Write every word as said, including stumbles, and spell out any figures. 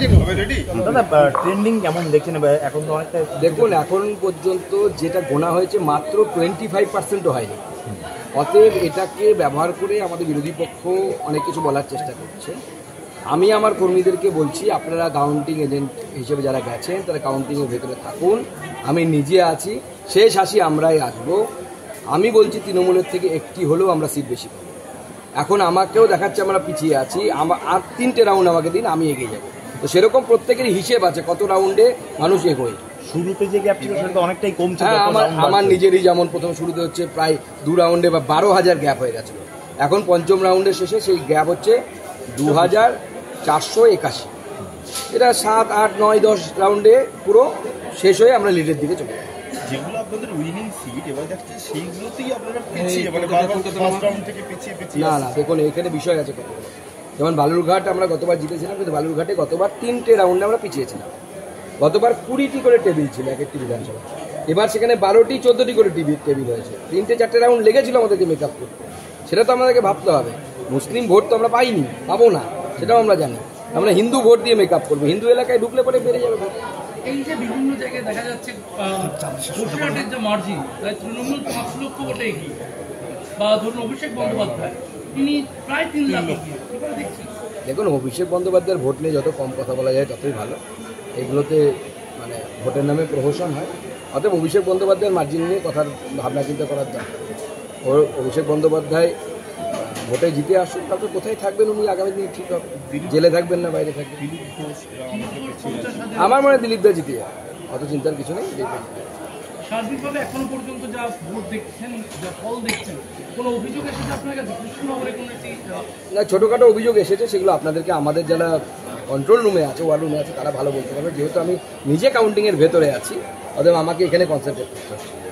দাদা ট্রেন্ডিং কেমন দেখছেন এখন? তো অনেকটা দেখুন, এখন পর্যন্ত যেটা গোনা হয়েছে মাত্র টোয়েন্টি ফাইভ পার্সেন্টও হয়নি। অতএব এটাকে ব্যবহার করে আমাদের বিরোধী পক্ষ অনেক কিছু বলার চেষ্টা করছে। আমি আমার কর্মীদেরকে বলছি, আপনারা কাউন্টিং এজেন্ট হিসেবে যারা গেছেন তারা কাউন্টিংয়ের ভেতরে থাকুন। আমি নিজে আছি, শেষ হাসি আমরাই আসবো। আমি বলছি তৃণমূলের থেকে একটি হলেও আমরা সিট বেশি পাবো। এখন আমাকেও দেখাচ্ছে আমরা পিছিয়ে আছি, আমার আর তিনটে রাউন্ড আমাকে দিন, আমি এগিয়ে যাবো। তো সেরকম প্রত্যেকেরই হিসেব আছে কত রাউন্ডে মানুষ এগোয়। শুরুতে যে গ্যাপ ছিল সেটা তো অনেকটাই কমছে। হ্যাঁ, আমার আমার নিজেরই যেমন প্রথম শুরুতে হচ্ছে প্রায় দু রাউন্ডে বা বারো হাজার গ্যাপ হয়ে গেছিলো। এখন পঞ্চম রাউন্ডের শেষে সেই গ্যাপ হচ্ছে দু হাজার চারশো একাশি। এটা সাত আট নয় দশ রাউন্ডে পুরো শেষ হয়ে আমরা লিডের দিকে চলে যাই। যেগুলো আপনাদের উইনিং সিট এবার দেখছি সেইগুলোতেই আপনারা পিছিয়ে, মানে বারবার ফার্স্ট রাউন্ড থেকে পিছিয়ে পিছিয়ে। না না, দেখুন এখানে বিষয় আছে কত। যেমন বালুরঘাট আমরা গতবার জিতেছিলাম, কিন্তু বালুরঘাটে গতবার তিনটে রাউন্ডে আমরা পিছিয়েছিলাম। গতবার কুড়িটি করে টেবিল ছিল এক একটি বিধানসভা, এবার সেখানে বারোটি চোদ্দটি করে টিভি টেবিল হয়েছে। তিনটে চারটে রাউন্ড লেগেছিল আমাদেরকে মেক আপ করতে। সেটা তো আমাদেরকে ভাবতে হবে। মুসলিম ভোট তো আমরা পাইনি, পাবো না, সেটাও আমরা জানি। আমরা হিন্দু ভোট দিয়ে মেক আপ করবো, হিন্দু এলাকায় ঢুকলে পরে বেড়ে যাবে ভোট। এই যে বিভিন্ন জায়গায় দেখা যাচ্ছে বসিরহাটের যে মার্জিন প্রায় তৃণমূল পাঁচ লক্ষ ভোটে এগিয়ে, বা ধরুন অভিষেক বন্দ্যোপাধ্যায় তিনি প্রায় তিন লাখ এগিয়ে। দেখুন, অভিষেক বন্দ্যোপাধ্যায়ের ভোট নিয়ে যত কম কথা বলা যায় ততই ভালো। এগুলোতে মানে ভোটের নামে প্রহসন হয়। অতএব অভিষেক বন্দ্যোপাধ্যায়ের মার্জিন নিয়ে কথার ভাবনা চিন্তা করার দরকার। ওর অভিষেক বন্দ্যোপাধ্যায় ভোটে জিতে আসুন, তারপর কোথায় থাকবেন উনি আগামী দিনে ঠিক হবে। জেলে থাকবেন না বাইরে থাকবেন। আমার মনে হয় দিলীপ দা জিতে যাবে, অত চিন্তার কিছু নেই। সার্বিকভাবে এখনো পর্যন্ত যা ভোট দেখছেন, যা ফল দেখছেন, কোনো অভিযোগ এসেছে আপনার কাছে? কৃষ্ণনগরে কোনো একটি না, ছোটোখাটো অভিযোগ এসেছে, সেগুলো আপনাদেরকে আমাদের যারা কন্ট্রোল রুমে আছে, ওয়ার রুমে আছে, তারা ভালো বলতে পারবে। যেহেতু আমি নিজে কাউন্টিংয়ের ভেতরে আছি, অতএব আমাকে এখানে কনসেন্ট্রেট করতে হচ্ছে।